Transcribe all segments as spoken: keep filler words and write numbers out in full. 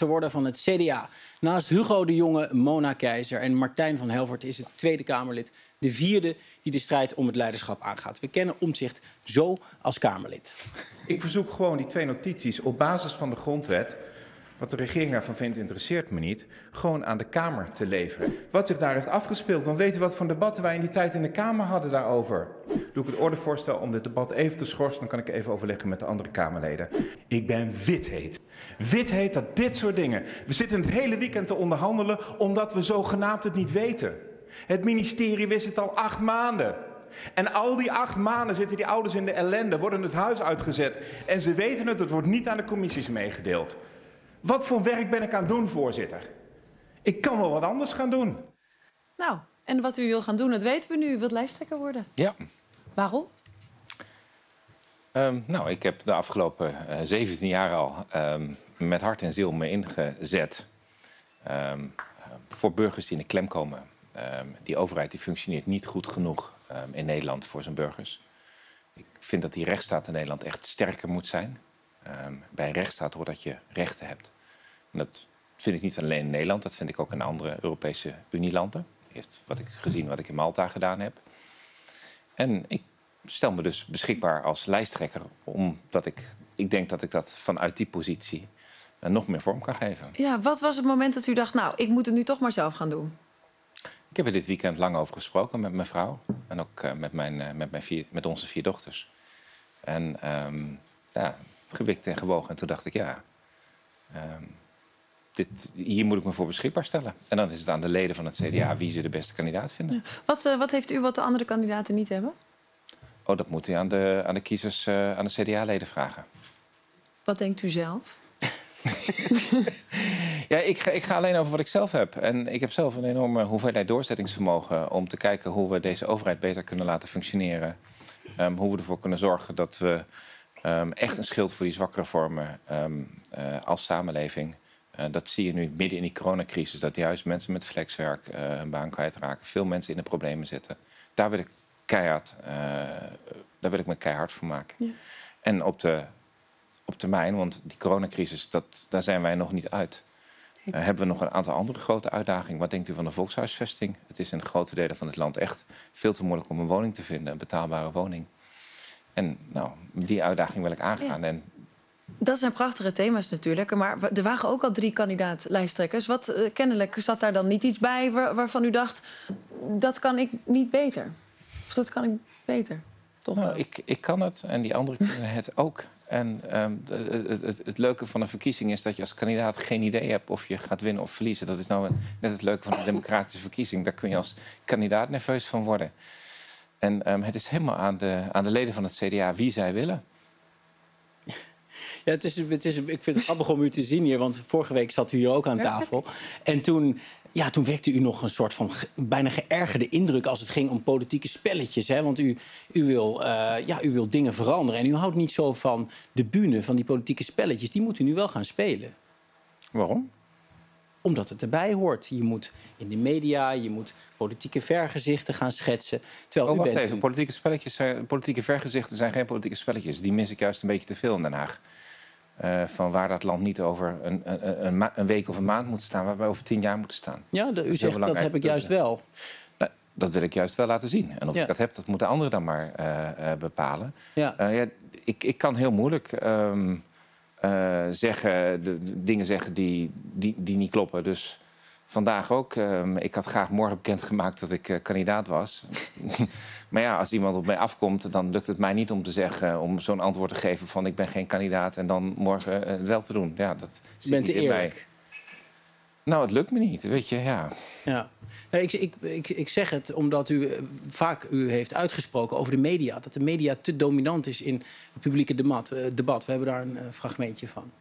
te worden van het C D A. Naast Hugo de Jonge, Mona Keizer en Martijn van Helvoort is het Tweede Kamerlid de vierde die de strijd om het leiderschap aangaat. We kennen Omtzigt zo als Kamerlid. Ik verzoek gewoon die twee notities op basis van de grondwet. Wat de regering daarvan vindt, interesseert me niet. Gewoon aan de Kamer te leveren. Wat zich daar heeft afgespeeld. Want weet u wat voor debatten wij in die tijd in de Kamer hadden daarover? Doe ik het ordevoorstel om dit debat even te schorsen. Dan kan ik even overleggen met de andere Kamerleden. Ik ben witheet. Witheet dat dit soort dingen. We zitten het hele weekend te onderhandelen omdat we zogenaamd het niet weten. Het ministerie wist het al acht maanden. En al die acht maanden zitten die ouders in de ellende, worden het huis uitgezet. En ze weten het, het wordt niet aan de commissies meegedeeld. Wat voor werk ben ik aan het doen, voorzitter? Ik kan wel wat anders gaan doen. Nou, en wat u wil gaan doen, dat weten we nu. U wilt lijsttrekker worden. Ja. Waarom? Um, nou, ik heb de afgelopen uh, zeventien jaar al um, met hart en ziel me ingezet. Um, voor burgers die in de klem komen. Um, die overheid die functioneert niet goed genoeg um, in Nederland voor zijn burgers. Ik vind dat die rechtsstaat in Nederland echt sterker moet zijn. Um, bij een rechtsstaat hoort dat je rechten hebt. En dat vind ik niet alleen in Nederland, dat vind ik ook in andere Europese Unielanden. Heeft wat ik gezien wat ik in Malta gedaan heb. En ik stel me dus beschikbaar als lijsttrekker, omdat ik, ik denk dat ik dat vanuit die positie uh, nog meer vorm kan geven. Ja, wat was het moment dat u dacht, nou, ik moet het nu toch maar zelf gaan doen? Ik heb er dit weekend lang over gesproken met mijn vrouw en ook uh, met, mijn, uh, met, mijn vier, met onze vier dochters. En um, ja, gewikt en gewogen. En toen dacht ik, ja, um, dit, hier moet ik me voor beschikbaar stellen. En dan is het aan de leden van het C D A wie ze de beste kandidaat vinden. Ja. Wat, uh, wat heeft u wat de andere kandidaten niet hebben? Oh, dat moet u aan de, aan de kiezers, uh, aan de C D A-leden vragen. Wat denkt u zelf? Ja, ik ga, ik ga alleen over wat ik zelf heb. En ik heb zelf een enorme hoeveelheid doorzettingsvermogen om te kijken hoe we deze overheid beter kunnen laten functioneren. Um, hoe we ervoor kunnen zorgen dat we um, echt een schild voor die zwakkere vormen um, uh, als samenleving. Uh, dat zie je nu midden in die coronacrisis. Dat juist mensen met flexwerk uh, hun baan kwijtraken. Veel mensen in de problemen zitten. Daar wil ik keihard, uh, daar wil ik me keihard voor maken. Ja. En op de op termijn, want die coronacrisis, dat, daar zijn wij nog niet uit. Uh, hebben we nog een aantal andere grote uitdagingen. Wat denkt u van de volkshuisvesting? Het is in grote delen van het land echt veel te moeilijk om een woning te vinden, een betaalbare woning. En nou, die uitdaging wil ik aangaan. Ja. En dat zijn prachtige thema's natuurlijk. Maar er waren ook al drie kandidaat-lijsttrekkers. Wat uh, kennelijk zat daar dan niet iets bij waar, waarvan u dacht, dat kan ik niet beter? Of dat kan ik beter? Toch nou, ik, ik kan het en die anderen kunnen het ook. En um, het, het, het leuke van een verkiezing is dat je als kandidaat geen idee hebt of je gaat winnen of verliezen. Dat is nou een, net het leuke van een democratische verkiezing. Daar kun je als kandidaat nerveus van worden. En um, het is helemaal aan de, aan de leden van het C D A wie zij willen. Ja, het is, het is, ik vind het grappig om u te zien hier, want vorige week zat u hier ook aan tafel. En toen, ja, toen wekte u nog een soort van ge, bijna geërgerde indruk als het ging om politieke spelletjes. Hè? Want u, u, wil, uh, ja, u wil dingen veranderen en u houdt niet zo van de bühne, van die politieke spelletjes. Die moet u nu wel gaan spelen. Waarom? Omdat het erbij hoort. Je moet in de media, je moet politieke vergezichten gaan schetsen. Terwijl oh, u wacht bent... even. Politieke, spelletjes zijn, politieke vergezichten zijn geen politieke spelletjes. Die mis ik juist een beetje te veel in Den Haag. Uh, van waar dat land niet over een, een, een, een week of een maand moet staan, waar wij over tien jaar moeten staan. Ja, de, u zegt dat heb ik juist wel. Nou, dat wil ik juist wel laten zien. En of ja. ik dat heb, dat moeten anderen dan maar uh, uh, bepalen. Ja. Uh, ja, ik, ik kan heel moeilijk um, uh, zeggen, de, de dingen zeggen die, die, die niet kloppen. Dus vandaag ook. Um, ik had graag morgen bekendgemaakt dat ik uh, kandidaat was. Maar ja, als iemand op mij afkomt, dan lukt het mij niet om te zeggen, om zo'n antwoord te geven van ik ben geen kandidaat en dan morgen uh, wel te doen. Ja, dat zie bent niet in eerlijk. mij. Nou, het lukt me niet, weet je, ja. Ja. Nee, ik, ik, ik, ik zeg het omdat u uh, vaak u heeft uitgesproken over de media. Dat de media te dominant is in het publieke debat. Uh, debat. We hebben daar een uh, fragmentje van.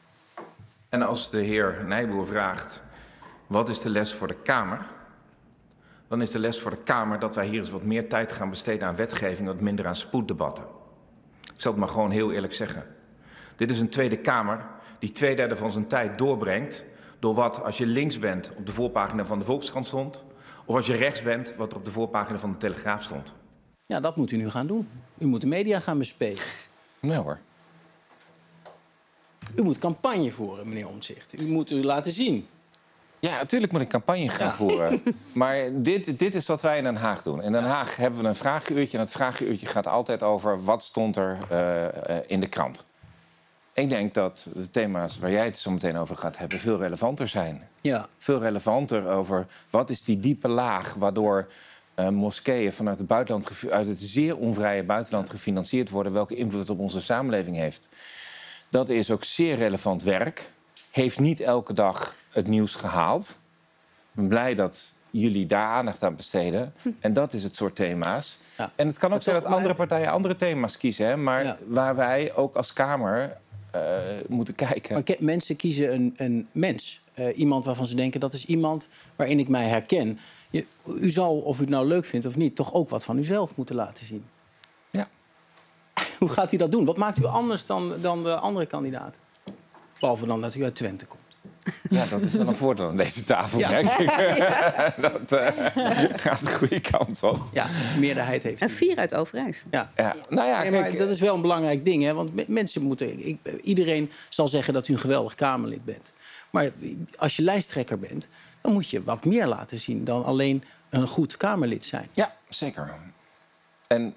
En als de heer Nijboer vraagt, wat is de les voor de Kamer? Dan is de les voor de Kamer dat wij hier eens wat meer tijd gaan besteden aan wetgeving, wat minder aan spoeddebatten. Ik zal het maar gewoon heel eerlijk zeggen. Dit is een Tweede Kamer die twee derde van zijn tijd doorbrengt door wat, als je links bent, op de voorpagina van de Volkskrant stond, of als je rechts bent, wat er op de voorpagina van de Telegraaf stond. Ja, dat moet u nu gaan doen. U moet de media gaan bespelen. Nou hoor. U moet campagne voeren, meneer Omtzigt. U moet u laten zien. Ja, natuurlijk moet ik campagne gaan Ja. voeren. Maar dit, dit is wat wij in Den Haag doen. In Den Haag hebben we een vragenuurtje. En het vragenuurtje gaat altijd over wat stond er uh, uh, in de krant. Ik denk dat de thema's waar jij het zo meteen over gaat hebben veel relevanter zijn. Ja. Veel relevanter over wat is die diepe laag waardoor uh, moskeeën vanuit het, buitenland, uit het zeer onvrije buitenland gefinancierd worden. Welke invloed het op onze samenleving heeft. Dat is ook zeer relevant werk. Heeft niet elke dag het nieuws gehaald. Ik ben blij dat jullie daar aandacht aan besteden. En dat is het soort thema's. Ja. En het kan ook Maar zijn toch, dat andere maar- partijen andere thema's kiezen. Hè? Maar Ja. waar wij ook als Kamer uh, moeten kijken. Maar ke- mensen kiezen een, een mens. Uh, iemand waarvan ze denken, dat is iemand waarin ik mij herken. Je, u zal, of u het nou leuk vindt of niet, toch ook wat van uzelf moeten laten zien. Ja. Hoe gaat u dat doen? Wat maakt u anders dan, dan de andere kandidaten? Behalve dan dat u uit Twente komt. Ja, dat is wel een voordeel aan deze tafel. Ja. Denk ik. Dat uh, gaat de goede kant op. Ja, de meerderheid heeft En u. vier uit Overijs. Ja. Ja. Nou ja, Nee, maar kijk, dat is wel een belangrijk ding, hè? Want me- mensen moeten. Ik, iedereen zal zeggen dat u een geweldig Kamerlid bent. Maar als je lijsttrekker bent, dan moet je wat meer laten zien dan alleen een goed Kamerlid zijn. Ja, zeker. En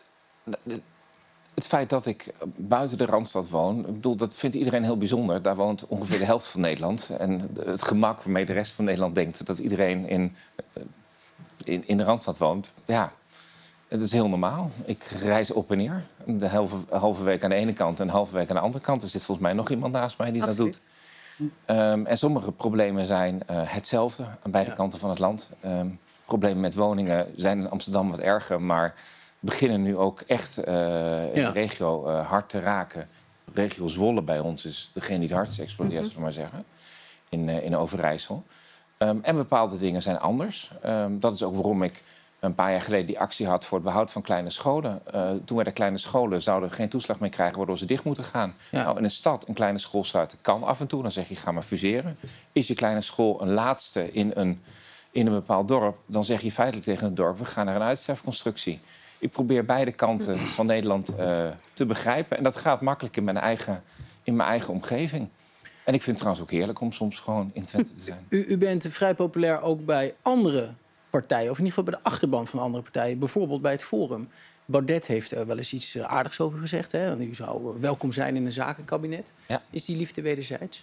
het feit dat ik buiten de Randstad woon, ik bedoel, dat vindt iedereen heel bijzonder. Daar woont ongeveer de helft van Nederland. En het gemak waarmee de rest van Nederland denkt dat iedereen in, in, in de Randstad woont, ja, het is heel normaal. Ik reis op en neer. De halve, halve week aan de ene kant en de halve week aan de andere kant. Er zit volgens mij nog iemand naast mij die Absoluut. dat doet. Um, en sommige problemen zijn uh, hetzelfde aan beide Ja. kanten van het land. Um, problemen met woningen zijn in Amsterdam wat erger, maar beginnen nu ook echt uh, in Ja. de regio uh, hard te raken. Regio Zwolle bij ons is degene die het hardst explodeert, Mm-hmm. zullen we maar zeggen, in, uh, in Overijssel. Um, en bepaalde dingen zijn anders. Um, dat is ook waarom ik een paar jaar geleden die actie had voor het behoud van kleine scholen. Uh, toen werden kleine scholen zouden geen toeslag meer krijgen, waardoor ze dicht moeten gaan. Ja. Nou, in een stad een kleine school sluiten kan af en toe. Dan zeg je, ga maar fuseren. Is je kleine school een laatste in een, in een bepaald dorp, dan zeg je feitelijk tegen het dorp, we gaan naar een uitsterfconstructie. Ik probeer beide kanten van Nederland uh, te begrijpen. En dat gaat makkelijk in mijn eigen, in mijn eigen omgeving. En ik vind het trouwens ook heerlijk om soms gewoon in Twente te zijn. U, u bent vrij populair ook bij andere partijen, of in ieder geval bij de achterban van andere partijen. Bijvoorbeeld bij het Forum. Baudet heeft er wel eens iets uh, aardigs over gezegd. Hè? U zou uh, welkom zijn in een zakenkabinet. Ja. Is die liefde wederzijds?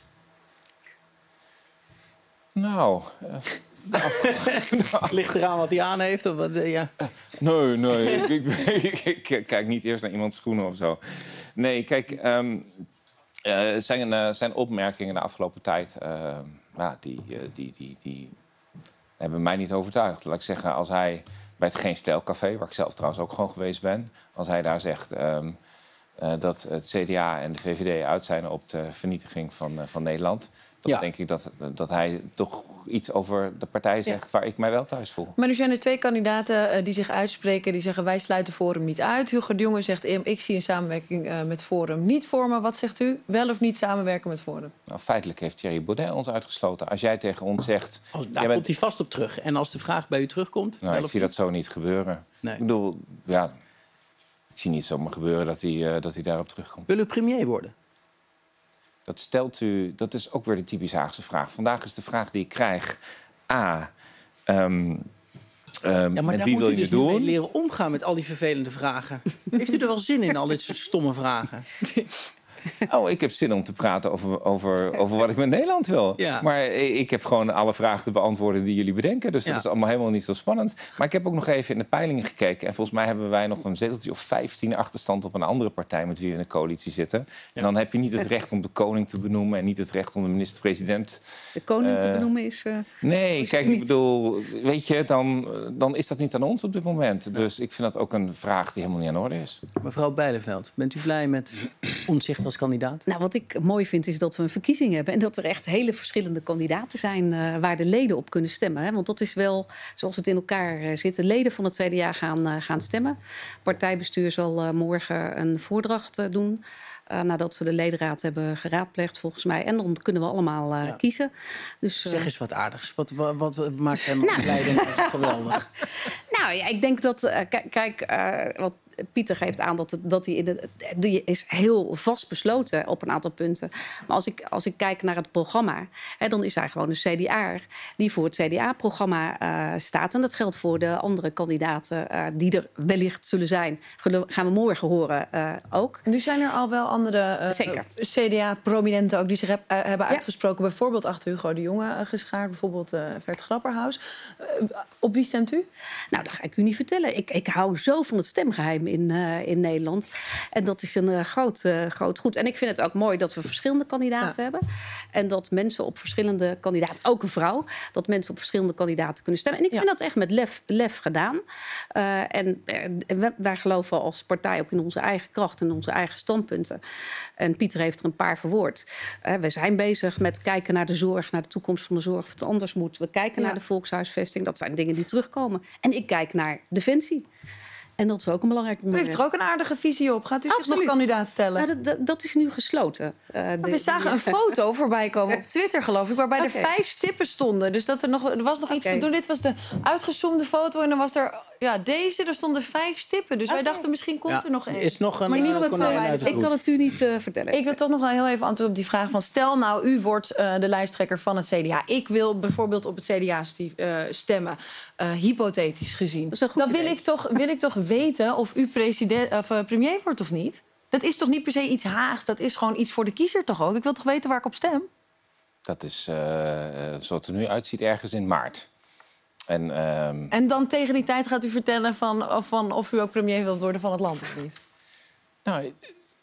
Nou, uh, Ligt eraan wat hij aan heeft? Of wat, uh, ja. nee, nee. ik, ik, ik, ik kijk niet eerst naar iemands schoenen of zo. Nee, kijk, um, uh, zijn, uh, zijn opmerkingen de afgelopen tijd, uh, nou, die, uh, die, die, die hebben mij niet overtuigd. Laat ik zeggen, als hij bij het Geen Stijl Café, waar ik zelf trouwens ook gewoon geweest ben, als hij daar zegt um, uh, dat het C D A en de V V D uit zijn op de vernietiging van, uh, van Nederland, dan Ja. denk ik dat, dat hij toch iets over de partij zegt waar ik mij wel thuis voel. Maar nu zijn er twee kandidaten uh, die zich uitspreken. Die zeggen, wij sluiten Forum niet uit. Hugo de Jonge zegt, ik zie een samenwerking uh, met Forum niet voor me. Wat zegt u? Wel of niet samenwerken met Forum? Nou, feitelijk heeft Thierry Baudet ons uitgesloten. Als jij tegen ons zegt... Als, daar jij bent- komt hij vast op terug. En als de vraag bij u terugkomt... Nou, wel ik of zie niet? dat zo niet gebeuren. Nee. Ik bedoel, ja, ik zie niet zomaar gebeuren dat hij, uh, dat hij daarop terugkomt. Wil u premier worden? Dat stelt u, dat is ook weer de typisch Haagse vraag. Vandaag is de vraag die ik krijg, A, um, um, Ja, maar met daar wie moet wil u je dus het nu mee doen? leren omgaan met al die vervelende vragen. Heeft u er wel zin in, al dit soort stomme vragen? Oh, ik heb zin om te praten over, over, over wat ik met Nederland wil. Ja. Maar ik heb gewoon alle vragen te beantwoorden die jullie bedenken. Dus dat Ja. is allemaal helemaal niet zo spannend. Maar ik heb ook nog even in de peilingen gekeken. En volgens mij hebben wij nog een zeteltje of vijftien achterstand op een andere partij met wie we in de coalitie zitten. Ja. En dan heb je niet het recht om de koning te benoemen en niet het recht om de minister-president. De koning te Eh, benoemen is... Uh, Nee, kijk, ik niet. bedoel, weet je, dan, dan is dat niet aan ons op dit moment. Dus ik vind dat ook een vraag die helemaal niet aan orde is. Mevrouw Bijleveld, bent u blij met Omtzigt als kandidaat? Nou, wat ik mooi vind is dat we een verkiezing hebben en dat er echt hele verschillende kandidaten zijn uh, waar de leden op kunnen stemmen. Hè? Want dat is wel zoals het in elkaar uh, zit. De leden van het C D A gaan, uh, gaan stemmen. Het partijbestuur zal uh, morgen een voordracht uh, doen. Uh, nadat ze de ledenraad hebben geraadpleegd, volgens mij. En dan kunnen we allemaal uh, Ja. kiezen. Dus, uh, Zeg eens wat aardigs. Wat, wat, wat maakt hem blij en zo geweldig? Nou ja, ik denk dat, uh, k- kijk, uh, wat Pieter geeft aan dat, het, dat hij in de, die is heel vastbesloten op een aantal punten. Maar als ik, als ik kijk naar het programma, hè, dan is hij gewoon een C D A'er die voor het C D A-programma uh, staat. En dat geldt voor de andere kandidaten uh, die er wellicht zullen zijn. Gelo- gaan we morgen horen uh, ook. Nu zijn er al wel andere uh, Zeker. C D A-prominenten ook die zich heb, uh, hebben Ja. uitgesproken. Bijvoorbeeld achter Hugo de Jonge uh, geschaard. Bijvoorbeeld uh, Vert Grapperhaus. Uh, op wie stemt u? Nou, dat ga ik u niet vertellen. Ik, ik hou zo van het stemgeheim in, uh, in Nederland. En dat is een uh, groot, uh, groot goed. En ik vind het ook mooi dat we verschillende kandidaten Ja. hebben. En dat mensen op verschillende kandidaten, ook een vrouw, dat mensen op verschillende kandidaten kunnen stemmen. En ik Ja. vind dat echt met lef, lef gedaan. Uh, en uh, wij, wij geloven als partij ook in onze eigen kracht en onze eigen standpunten. En Pieter heeft er een paar verwoord. Uh, we zijn bezig met kijken naar de zorg, naar de toekomst van de zorg, of het anders moet. We kijken Ja. naar de volkshuisvesting. Dat zijn dingen die terugkomen. En ik kijk naar Defensie. En dat is ook een belangrijk U onderwerp. heeft er ook een aardige visie op. Gaat u zich nog Absoluut. kandidaat stellen? Nou, dat, dat, dat is nu gesloten. Uh, de, We zagen die- een foto voorbij komen op Twitter, geloof ik, waarbij Oké. er vijf stippen stonden. Dus dat er, nog, er was nog iets Oké. te doen. Dit was de uitgezoomde foto en dan was er ja, deze. Er stonden vijf stippen. Dus wij Oké. dachten, misschien komt Ja, er nog één. is nog een Maar niet eh, wat, konijn uh, uit de Ik hoed. kan het u niet uh, vertellen. Ik wil toch nog wel heel even antwoord op die vraag van... stel nou, u wordt uh, de lijsttrekker van het C D A. Ik wil bijvoorbeeld op het C D A sti- uh, stemmen. Uh, hypothetisch gezien. Dat is een goed Dan wil idee. ik, toch, wil ik toch weten of u president, of, uh, premier wordt of niet? Dat is toch niet per se iets Haags? Dat is gewoon iets voor de kiezer toch ook? Ik wil toch weten waar ik op stem? Dat is, uh, zoals het er nu uitziet, ergens in maart. En, um... En dan tegen die tijd gaat u vertellen van, of, van of u ook premier wilt worden van het land of niet? Nou,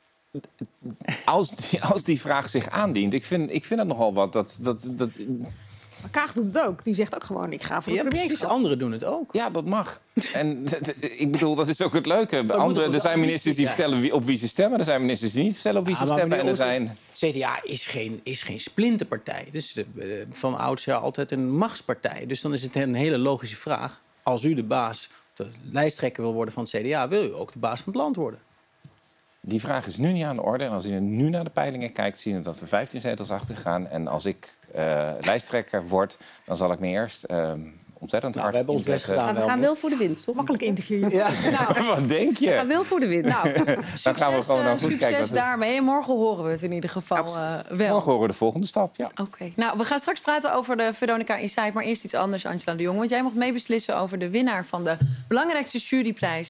als die, als die vraag zich aandient, ik vind, ik vind dat nogal wat. Dat, dat, dat, Maar Kaag doet het ook. Die zegt ook gewoon, ik ga voor Ja, de precies. premierschap. Anderen doen het ook. ja, dat mag. En d- d- ik bedoel, dat is ook het leuke. moet Andere, ook er zijn de ministers die ambitie vertellen wie, op wie ze stemmen. Er zijn ministers die niet vertellen op wie ze Ah, maar stemmen. En er meneer zijn... Otter, het C D A is geen, is geen splinterpartij. Dus de, eh, van oudsher altijd een machtspartij. Dus dan is het een hele logische vraag. Als u de baas, de lijsttrekker wil worden van het C D A... wil u ook de baas van het land worden. Die vraag is nu niet aan de orde. En als je nu naar de peilingen kijkt, zien we dat we vijftien zetels achter gaan. En als ik uh, lijsttrekker word, dan zal ik me eerst uh, ontzettend Nou, hard we hebben ons best inzetten. gedaan. Maar we gaan wel voor de winst, toch? Makkelijk interview. Ja. Wat denk We gaan je? wel voor de winst. Nou, Dan gaan we succes, gewoon uh, naar goed succes kijken. Wat we- daarmee. Morgen horen we het in ieder geval uh, wel. Morgen horen we de volgende stap, ja. Oké. Nou, we gaan straks praten over de Veronica Insight. Maar eerst iets anders, Angela de Jong. Want jij mocht meebeslissen over de winnaar van de belangrijkste juryprijs